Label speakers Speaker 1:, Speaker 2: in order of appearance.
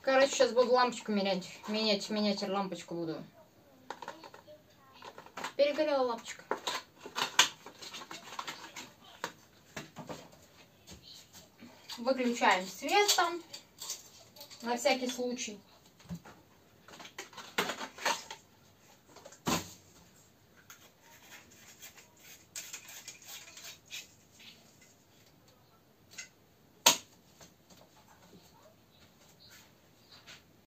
Speaker 1: Короче, сейчас буду лампочку менять лампочку буду. Перегорела лампочка. Выключаем свет там, на всякий случай.